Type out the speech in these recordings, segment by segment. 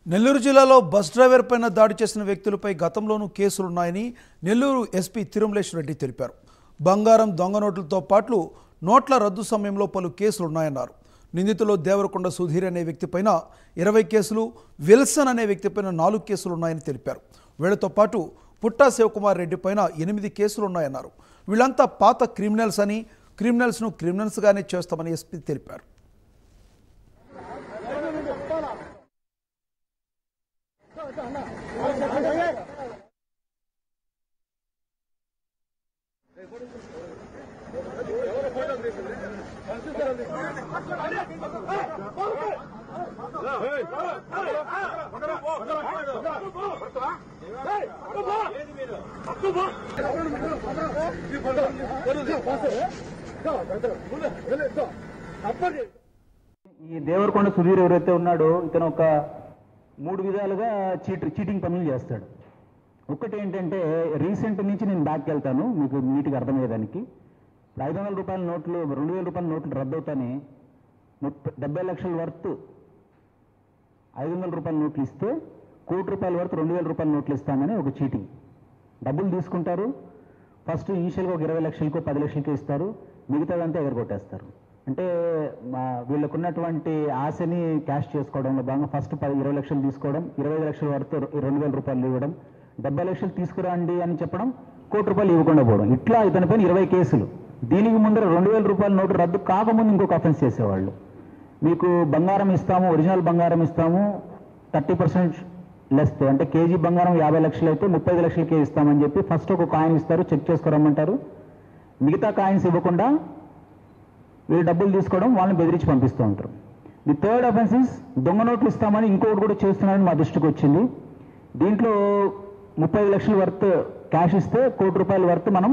నెల్లూరు జిల్లాలో bus driver పైన దాడి చేసిన వ్యక్తులపై గతంలోనూ కేసులున్నాయని నెల్లూరు ఎస్పీ తిరుమలేష్ రెడ్డి తెలిపారు. బంగారం దొంగ నోట్లతో పాటు నోట్ల రద్దు సమయంలో పలు కేసులున్నాయన్నారు. నిందితులు దేవరకొండ సుధీర్ అనే వ్యక్తిపైన 20 కేసులు, విల్సన్ అనే వ్యక్తిపైన 4 కేసులున్నాయని తెలిపారు. వీళ్లతో పాటు పుట్టా శివకుమార్ రెడ్డి పైన 8 కేసులున్నాయన్నారు. వీళ్ళంతా పాత క్రిమినల్స్ అని, క్రిమినల్స్ను క్రిమినల్స్గానే చేస్తామని ఎస్పీ తెలిపారు. ఈ దేవరకొండ సుధీర్ ఎవరైతే ఉన్నాడో ఇతను ఒక 3 విధాలుగా చీటింగ్ పనులు చేస్తాడు. ఒకటి ఏంటంటే రీసెంట్ నుంచి నేను బ్యాక్కి వెళ్తాను మీకు నీట్గా అర్థమయ్యేదానికి. 500 రూపాయల నోట్లు 2000 రూపాయల నోట్లు రద్దవుతానే 70 లక్షల వర్త్ 500 రూపాయల నోట్లు ఇస్తే 1 కోటి రూపాయల వర్త్ 2000 రూపాయల నోట్లు ఇస్తామని ఒక చీటింగ్. డబ్బులు తీసుకుంటారు. ఫస్ట్ ఇనిషియల్గా ఒక 20 లక్షలకో 10 లక్షలకో ఇస్తారు, మిగతాదంతా ఎగరగొట్టేస్తారు. అంటే వీళ్ళకున్నటువంటి ఆశని క్యాష్ చేసుకోవడంలో భాగంగా ఫస్ట్ 20 లక్షలు తీసుకోవడం, 25 లక్షల వర్త్ 2000 రూపాయలు ఇవ్వడం, 70 లక్షలు తీసుకురండి అని చెప్పడం, 1 కోటి రూపాయలు ఇవ్వకుండా పోవడం. ఇట్లా ఇతనిపైన 20 కేసులు. దీనికి ముందర 2000 రూపాయల నోటు రద్దు కాకముందు ఇంకొక అఫెన్స్ చేసేవాళ్ళు. మీకు బంగారం ఇస్తాము, ఒరిజినల్ బంగారం ఇస్తాము 30% లెస్తో, అంటే కేజీ బంగారం 50 లక్షలు అయితే 35 లక్షలకే ఇస్తామని చెప్పి ఫస్ట్ ఒక కాయిన్ ఇస్తారు, చెక్ చేసుకురమ్మంటారు. మిగతా కాయిన్స్ ఇవ్వకుండా వీళ్ళు డబ్బులు తీసుకోవడం, వాళ్ళని బెదిరించి పంపిస్తూ ఉంటారు. ది థర్డ్ అఫెన్స్ ఇస్ దొంగ నోట్లు ఇస్తామని ఇంకొకటి కూడా చేస్తున్నారని మా దృష్టికి వచ్చింది. దీంట్లో 35 లక్షల వర్త్ క్యాష్ ఇస్తే 1 కోటి రూపాయల వర్త్ మనం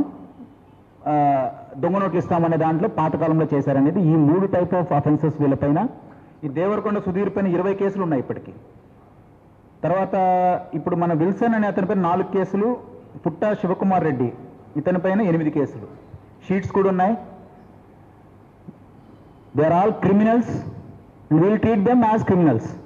దొంగ నోట్లు ఇస్తామనే దాంట్లో పాతకాలంలో చేశారనేది. ఈ 3 టైప్ ఆఫ్ అఫెన్సెస్ వీళ్ళపైన. ఈ దేవరకొండ సుధీర్ పైన 20 కేసులు ఉన్నాయి ఇప్పటికీ. తర్వాత ఇప్పుడు మన విల్సన్ అనే అతనిపైన 4 కేసులు, పుట్టా శివకుమార్ రెడ్డి ఇతని పైన 8 కేసులు, షీట్స్ కూడా ఉన్నాయి. They are all criminals, we will treat them as criminals.